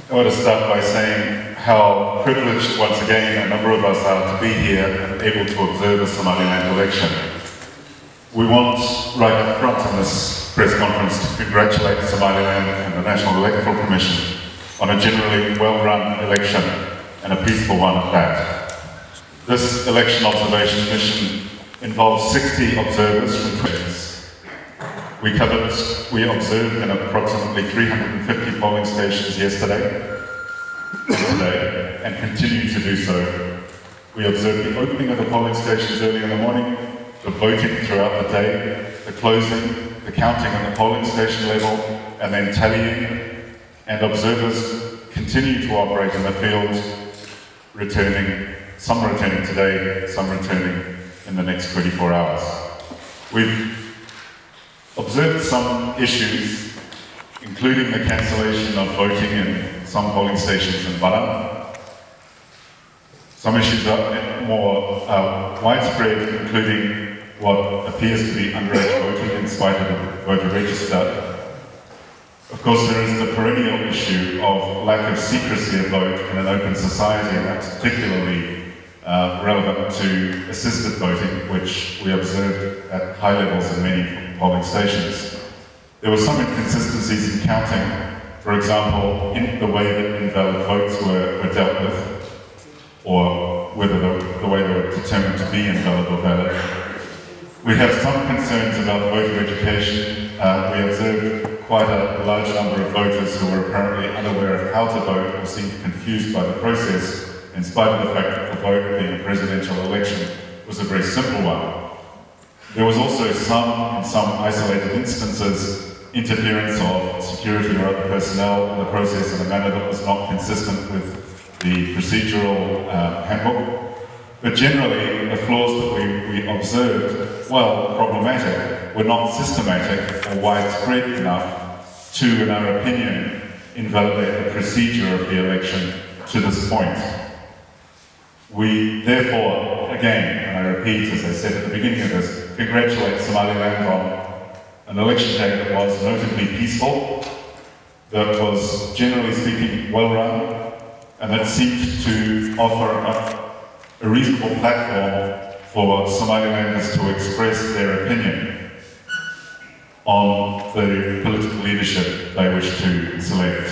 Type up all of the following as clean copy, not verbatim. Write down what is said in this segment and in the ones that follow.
I want to start by saying how privileged once again a number of us are to be here and able to observe a Somaliland election. We want, right up front in this press conference, to congratulate Somaliland and the National Electoral Commission on a generally well-run election, and a peaceful one at that. This election observation mission involves 60 observers from 20 We observed in approximately 350 polling stations yesterday and today, and continue to do so. We observed the opening of the polling stations early in the morning, the voting throughout the day, the closing, the counting on the polling station level, and then tallying, and observers continue to operate in the field, some returning today, some returning in the next 24 hours. We've observed some issues, including the cancellation of voting in some polling stations in Baram. Some issues are more widespread, including what appears to be underage voting in spite of the voter register. Of course, there is the perennial issue of lack of secrecy of vote in an open society, and that's particularly relevant to assisted voting, which we observed at high levels in many polling stations. There were some inconsistencies in counting, for example, in the way that invalid votes were dealt with, or whether the way they were determined to be invalid or valid. We have some concerns about voter education. We observed quite a large number of voters who were apparently unaware of how to vote or seemed confused by the process, in spite of the fact that the vote being a presidential election was a very simple one. There was also in some isolated instances, interference of security or other personnel in the process in a manner that was not consistent with the procedural handbook. But generally, the flaws that we observed, while problematic, were not systematic or widespread enough to, in our opinion, invalidate the procedure of the election to this point. We therefore, again, and I repeat, as I said at the beginning of this, congratulate Somaliland on an election day that was notably peaceful, that was, generally speaking, well run, and that seemed to offer a reasonable platform for Somalilanders to express their opinion on the political leadership they wish to select.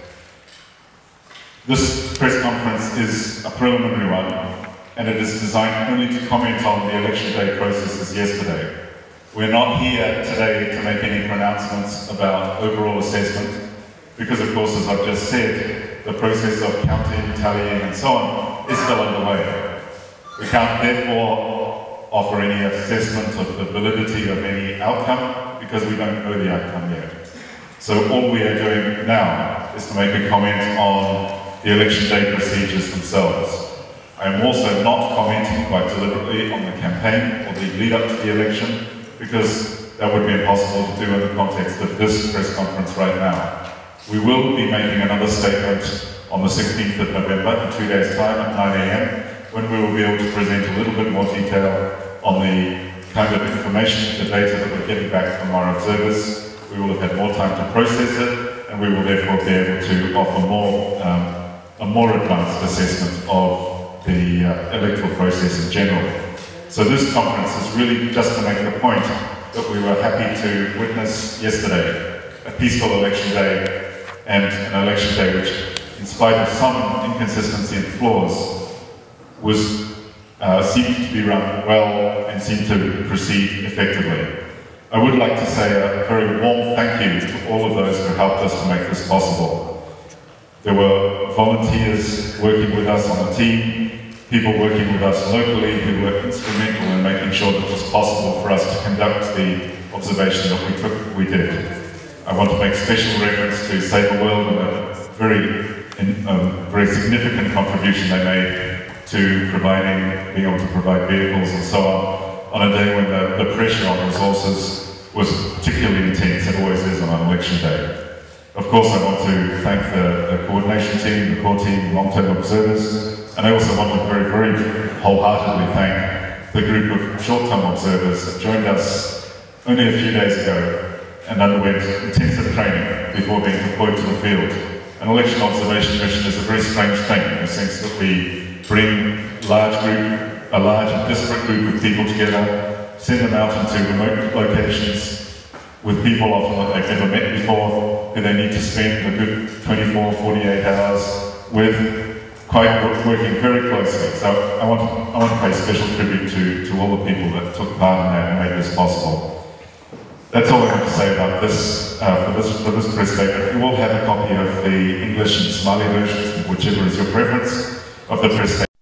This press conference is a preliminary one, and it is designed only to comment on the election day processes yesterday. We're not here today to make any pronouncements about overall assessment, because of course, as I've just said, the process of counting, tallying, and so on is still underway. We can't therefore offer any assessment of the validity of any outcome, because we don't know the outcome yet. So all we are doing now is to make a comment on the election day procedures themselves. I am also not commenting quite deliberately on the campaign or the lead up to the election, because that would be impossible to do in the context of this press conference right now. We will be making another statement on the 16th of November, in 2 days' time at 9 AM, when we will be able to present a little bit more detail on the kind of information, the data that we're getting back from our observers. We will have had more time to process it, and we will therefore be able to offer a more advanced assessment of the electoral process in general. So this conference is really just to make the point that we were happy to witness yesterday, a peaceful election day, and an election day which, in spite of some inconsistency and flaws, seemed to be run well and seemed to proceed effectively. I would like to say a very warm thank you to all of those who helped us to make this possible. There were volunteers working with us on the team, people working with us locally who were instrumental in making sure that it was possible for us to conduct the observation that we did. I want to make special reference to Save the World and a very significant contribution they made to being able to provide vehicles and so on a day when the pressure on resources was particularly intense. It always is on an election day. Of course, I want to thank the coordination team, the core team, long-term observers, and I also want to very, very wholeheartedly thank the group of short-term observers that joined us only a few days ago and underwent intensive training before being deployed to the field. an election observation mission is a very strange thing in the sense that we bring a large and disparate group of people together, send them out into remote locations with people often that they've never met before, who they need to spend a good 24, 48 hours with, working very closely. So I want to pay special tribute to all the people that took part in that and made this possible. That's all I have to say about this, for this press statement. You will have a copy of the English and Somali versions, whichever is your preference, of the press statement.